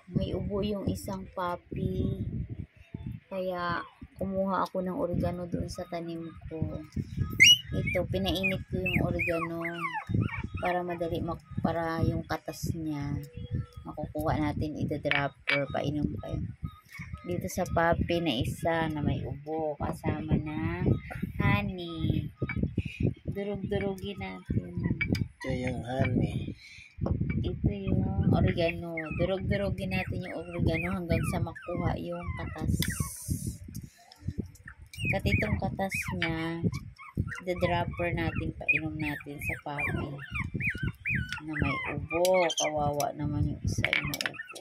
May ubo yung isang puppy. Kaya kumuha ako ng oregano doon sa tanim ko. Ito, pinainit ko yung oregano para madali para yung katas niya makukuha natin, ida-dropper, painom kayo. Dito sa puppy na isa na may ubo kasama ng honey. Durug-durugin natin. Ito yung honey. Ito yung oregano. Durug-durugin natin yung oregano hanggang sa makuha yung katas. Katitong katas niya, the-dropper natin, painom natin sa puppy na may ubo. Kawawa naman yung isa yung ubo.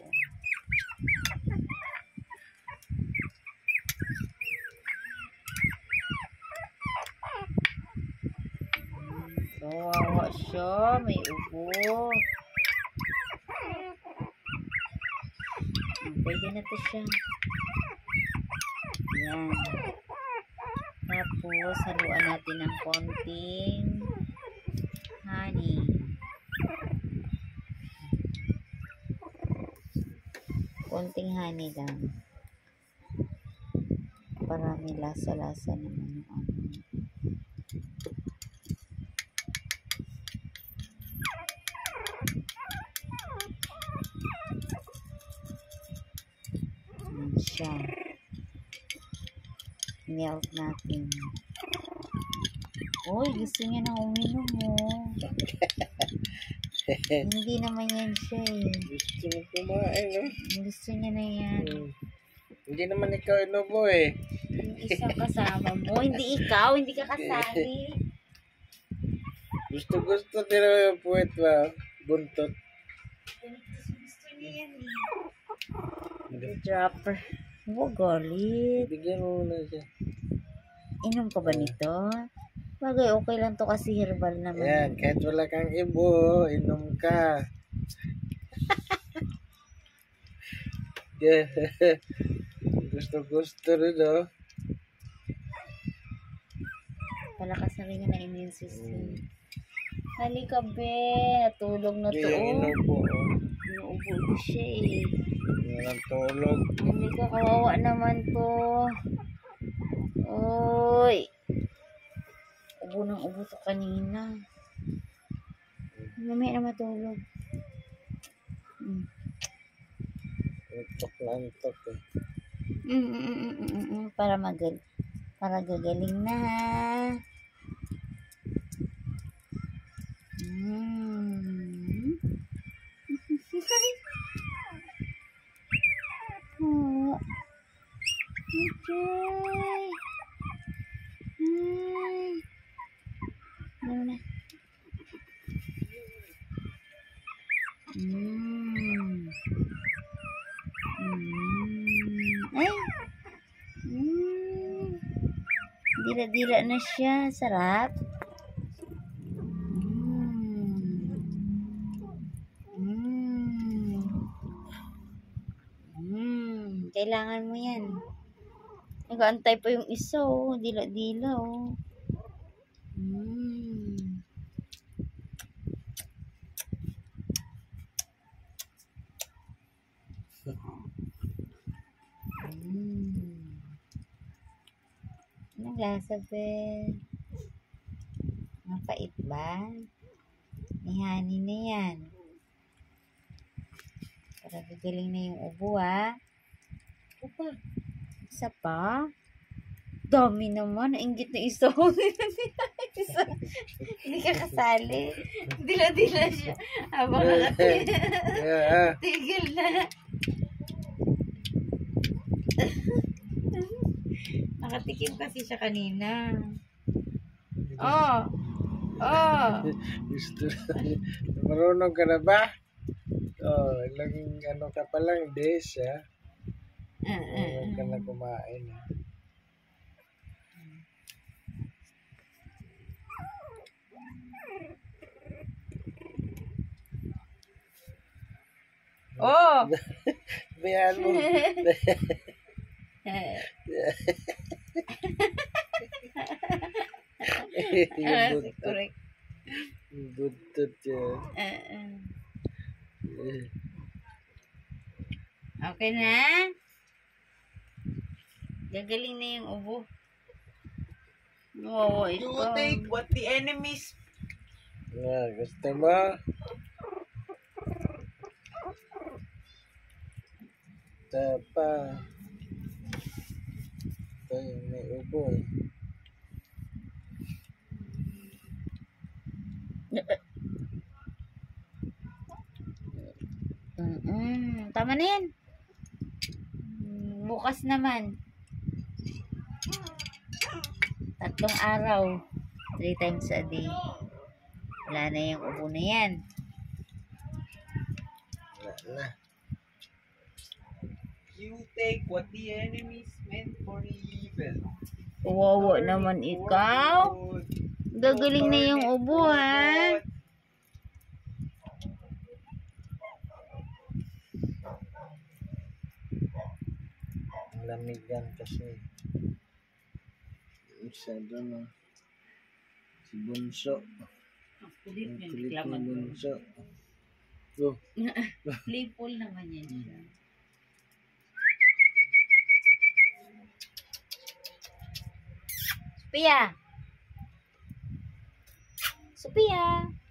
Kawawa siya, may ubo. Pwede na to siya. Yan. Tapos, haluan natin ng konting honey. Konting honey lang. Para may lasa-lasa naman yung ano. Siya. Melt natin. Uy, gusto niya na uminom mo. Hindi naman yan siya eh. Gusto mo kumain, no? Gusto niya na yan. Hindi naman ikaw inubo eh. Yung isang kasama mo. Hindi ikaw, hindi ka kasali. Gusto din yung puwet ba? Buntot. Gusto niya yan eh. Dropper. Huwag galit. Bigyan mo muna siya. Inom ka ba nito? Bagay, okay lang to kasi herbal naman. Yan, kahit wala kang ibo, inom ka. Gusto rin, no? Palakas na rin na immune system. Halika, be. Natulog na to. Yung inubo, oh. Inuubo to siya eh. Yan ang tulog. Halika, kawawa naman to. Oy. Ubo ng ubo to kanina. Mamaya na matulog. Antok na antok eh. Para gagaling na. Oh. Okay. Ano na? Ay. Dila-dila na siya. Sarap. Kailangan mo yan. Nag-aantay pa yung isa, oh. Dila-dila, oh. Anong lasa, be? Mapait ba? May honey na yan. Para gagaling na yung ubo, ha? Upa. Isa pa? Dami naman. Nainggit na isa. Isa. Hindi ka kasali. Dila-dila siya. Habang tigil na. Nakatikim kasi siya kanina. Oh. Gusto marunong ka na ba? Oh, ilang ano ka pa lang, days, ha? Marunong ka na kumain, ha? Oh! Bayan mo. Correct. Buntot yan. Okay na? Gagaling na yung ubo. Wow, You ikaw. take what the enemies. Gusto mo? Tapa. Ito yung may ubo eh. Tama na yan. Bukas naman. 3 araw. 3 times a day. Wala na yung ubo na yan. Wala na. You take what the enemies meant for evil. Kawawa naman ikaw. Gagaling na yung ubo, ha? Lamigan kasi. Masyado na. Si Bunso. Ang kulit ni Bunso. Oh. Playful naman yan siya. Sophia! Sophia!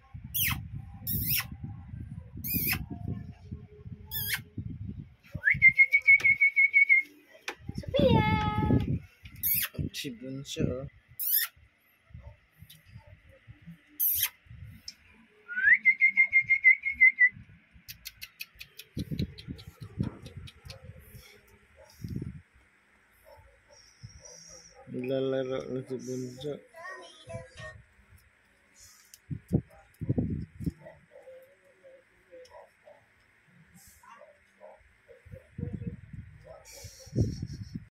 Sophia! Si Bunso, oh. Nilalaro na si Bunso.